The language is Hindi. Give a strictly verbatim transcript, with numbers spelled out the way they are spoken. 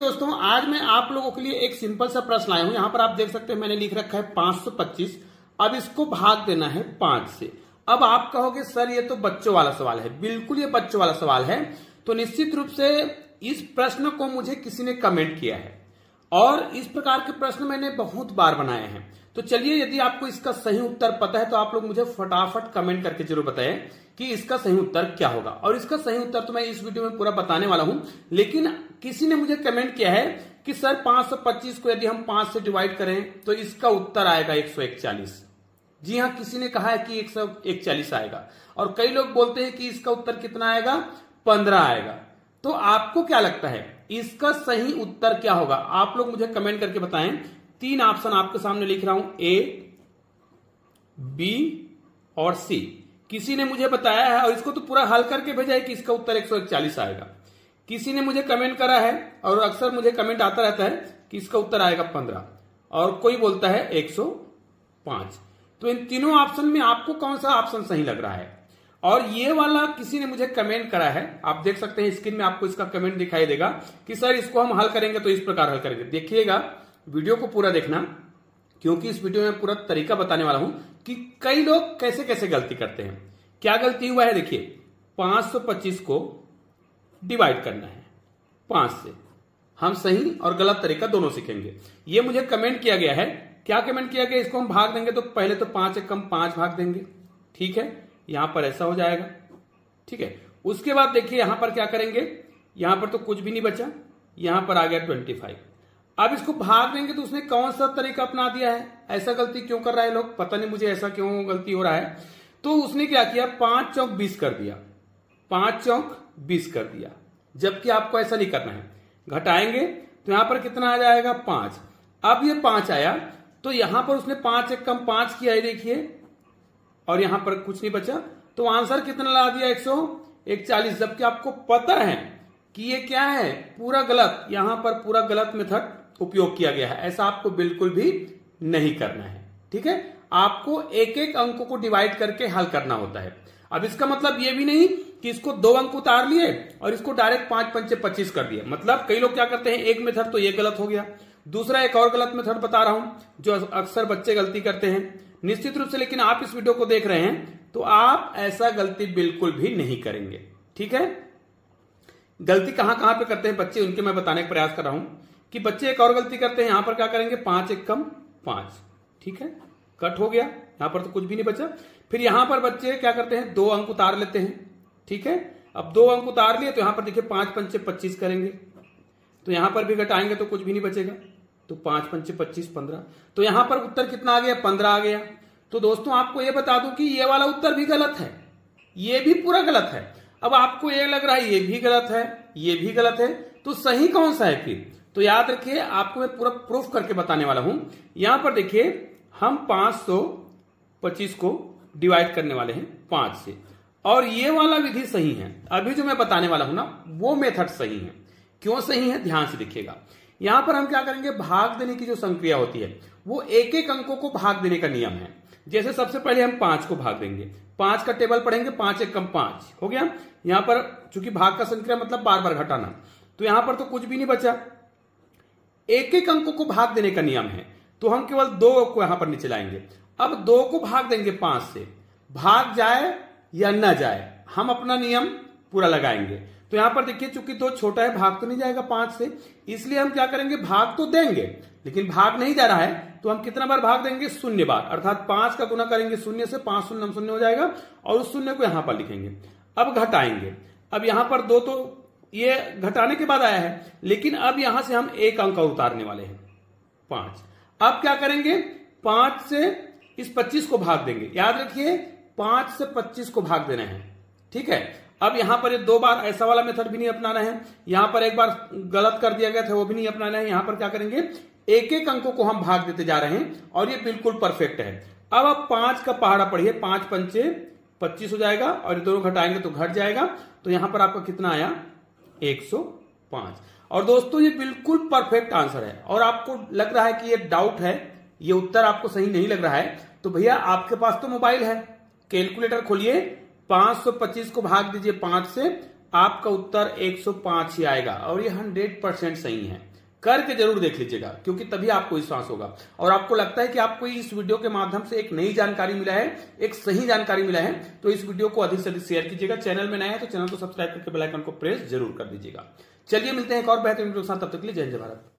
दोस्तों आज मैं आप लोगों के लिए एक सिंपल सा प्रश्न लाया हूं। यहां पर आप देख सकते हैं मैंने लिख रखा है पांच सौ पच्चीस। अब इसको भाग देना है पांच से। अब आप कहोगे सर ये तो बच्चों वाला सवाल है। बिल्कुल ये बच्चों वाला सवाल है। तो निश्चित रूप से इस प्रश्न को मुझे किसी ने कमेंट किया है और इस प्रकार के प्रश्न मैंने बहुत बार बनाए हैं। तो चलिए यदि आपको इसका सही उत्तर पता है तो आप लोग मुझे फटाफट कमेंट करके जरूर बताएं कि इसका सही उत्तर क्या होगा। और इसका सही उत्तर तो मैं इस वीडियो में पूरा बताने वाला हूं, लेकिन किसी ने मुझे कमेंट किया है कि सर पांच सौ पच्चीस को यदि हम पांच से डिवाइड करें तो इसका उत्तर आएगा एक सौ इकतालीस। जी हाँ, किसी ने कहा है कि एक सौ इकतालीस आएगा और कई लोग बोलते हैं कि इसका उत्तर कितना आएगा, पंद्रह आएगा। तो आपको क्या लगता है इसका सही उत्तर क्या होगा? आप लोग मुझे कमेंट करके बताएं। तीन ऑप्शन आपके सामने लिख रहा हूं, ए, बी और सी। किसी ने मुझे बताया है और इसको तो पूरा हल करके भेजा है कि इसका उत्तर एक सौ इकतालीस आएगा। किसी ने मुझे कमेंट करा है और अक्सर मुझे कमेंट आता रहता है कि इसका उत्तर आएगा पंद्रह और कोई बोलता है एक सौ पांच। तो इन तीनों ऑप्शन में आपको कौन सा ऑप्शन सही लग रहा है? और ये वाला किसी ने मुझे कमेंट करा है, आप देख सकते हैं स्क्रीन में आपको इसका कमेंट दिखाई देगा कि सर इसको हम हल करेंगे तो इस प्रकार हल करेंगे। देखिएगा वीडियो को पूरा देखना, क्योंकि इस वीडियो में पूरा तरीका बताने वाला हूं कि कई लोग कैसे कैसे गलती करते हैं। क्या गलती हुआ है देखिए, पांच सौ पच्चीस को डिवाइड करना है पांच से। हम सही और गलत तरीका दोनों सीखेंगे। ये मुझे कमेंट किया गया है। क्या कमेंट किया गया? इसको हम भाग देंगे तो पहले तो पांच एक कम पांच भाग देंगे, ठीक है, यहां पर ऐसा हो जाएगा, ठीक है। उसके बाद देखिए यहां पर क्या करेंगे, यहां पर तो कुछ भी नहीं बचा, यहां पर आ गया ट्वेंटी फाइव। अब इसको भाग देंगे तो उसने कौन सा तरीका अपना दिया है? ऐसा गलती क्यों कर रहा है लोग, पता नहीं मुझे ऐसा क्यों गलती हो रहा है। तो उसने क्या किया, पांच चौक बीस कर दिया, पांच चौक बीस कर दिया, जबकि आपको ऐसा नहीं करना है। घटाएंगे तो यहां पर कितना आ जाएगा, पांच। अब ये पांच आया तो यहां पर उसने पांच एक कम पांच किया है देखिए, और यहां पर कुछ नहीं बचा, तो आंसर कितना ला दिया, एक सौ इकतालीस। जबकि आपको पता है कि ये क्या है, पूरा गलत। यहां पर पूरा गलत मेथड उपयोग किया गया है। ऐसा आपको बिल्कुल भी नहीं करना है, ठीक है। आपको एक एक अंकों को डिवाइड करके हल करना होता है। अब इसका मतलब ये भी नहीं कि इसको दो अंक उतार लिए और इसको डायरेक्ट पांच पंचे पच्चीस कर दिया। मतलब कई लोग क्या करते हैं, एक मेथड तो ये गलत हो गया, दूसरा एक और गलत मेथड बता रहा हूं जो अक्सर बच्चे गलती करते हैं निश्चित रूप से। लेकिन आप इस वीडियो को देख रहे हैं तो आप ऐसा गलती बिल्कुल भी नहीं करेंगे, ठीक है। गलती कहां कहां पे करते हैं बच्चे, उनके मैं बताने का प्रयास कर रहा हूं कि बच्चे एक और गलती करते हैं। यहां पर क्या करेंगे, पांच एक कम पांच, ठीक है, कट हो गया, यहां पर तो कुछ भी नहीं बचा। फिर यहां पर बच्चे क्या करते हैं, दो अंक उतार लेते हैं, ठीक है। अब दो अंक उतार लिए तो यहां पर देखिए पांच पंचे पच्चीस करेंगे, तो यहां पर भी घटाएंगे तो कुछ भी नहीं बचेगा, तो पांच पंचे पच्चीस, पंद्रह। तो यहां पर उत्तर कितना आ गया, पंद्रह आ गया। तो दोस्तों आपको यह बता दूं कि ये वाला उत्तर भी गलत है, ये भी पूरा गलत है। अब आपको ये लग रहा है ये भी गलत है, ये भी गलत है, तो सही कौन सा है फिर? तो याद रखिए, आपको मैं पूरा प्रूफ करके बताने वाला हूं। यहां पर देखिए हम पांच सौ पच्चीस को डिवाइड करने वाले हैं पांच से, और ये वाला विधि सही है। अभी जो मैं बताने वाला हूं ना, वो मेथड सही है। क्यों सही है, ध्यान से देखिएगा। यहां पर हम क्या करेंगे, भाग देने की जो संक्रिया होती है वो एक एक अंकों को भाग देने का नियम है। जैसे सबसे पहले हम पांच को भाग देंगे, पांच का टेबल पढ़ेंगे, पांच एक कम पांच हो गया। यहां पर चूंकि भाग का संक्रिया मतलब बार बार घटाना, तो यहां पर तो कुछ भी नहीं बचा। एक एक अंकों को भाग देने का नियम है, तो हम केवल दो को यहां पर नीचे लाएंगे। अब दो को भाग देंगे पांच से, भाग जाए या न जाए हम अपना नियम पूरा लगाएंगे। तो यहां पर देखिए चूंकि दो छोटा है, भाग तो नहीं जाएगा पांच से, इसलिए हम क्या करेंगे, भाग तो देंगे लेकिन भाग नहीं जा रहा है, तो हम कितना बार भाग देंगे, शून्य बार। अर्थात पांच का गुना करेंगे शून्य से, पांच शून्य शून्य हो जाएगा और उस शून्य को यहां पर लिखेंगे। अब घटाएंगे, अब यहां पर दो तो ये घटाने के बाद आया है, लेकिन अब यहां से हम एक अंक उतारने वाले हैं, पांच। अब क्या करेंगे, पांच से इस पच्चीस को भाग देंगे। याद रखिए पांच से पच्चीस को भाग देना है, ठीक है। अब यहां पर ये दो बार ऐसा वाला मेथड भी नहीं अपनाना है, यहां पर एक बार गलत कर दिया गया था वो भी नहीं अपनाना है। यहां पर क्या करेंगे, एक एक अंकों को हम भाग देते जा रहे हैं और ये बिल्कुल परफेक्ट है। अब आप पांच का पहाड़ा पढ़िए, पांच पंचे पच्चीस हो जाएगा और ये दोनों घटाएंगे तो घट जाएगा। तो यहां पर आपका कितना आया, एक सौ पांच। और दोस्तों ये बिल्कुल परफेक्ट आंसर है। और आपको लग रहा है कि ये डाउट है, ये उत्तर आपको सही नहीं लग रहा है, तो भैया आपके पास तो मोबाइल है, कैलकुलेटर खोलिए, पांच सौ पच्चीस को भाग दीजिए पांच से। आपका उत्तर एक सौ पाँच ही आएगा और ये हंड्रेड परसेंट सही है। करके जरूर देख लीजिएगा, क्योंकि तभी आपको विश्वास होगा और आपको लगता है कि आपको इस वीडियो के माध्यम से एक नई जानकारी मिला है, एक सही जानकारी मिला है, तो इस वीडियो को अधिक से अधिक शेयर कीजिएगा। चैनल में नया है तो चैनल को सब्सक्राइब करके बेल आइकन को प्रेस जरूर कर दीजिएगा। चलिए मिलते हैं एक और बेहतरीन वीडियो के साथ, तब तक के लिए जय जय भारत।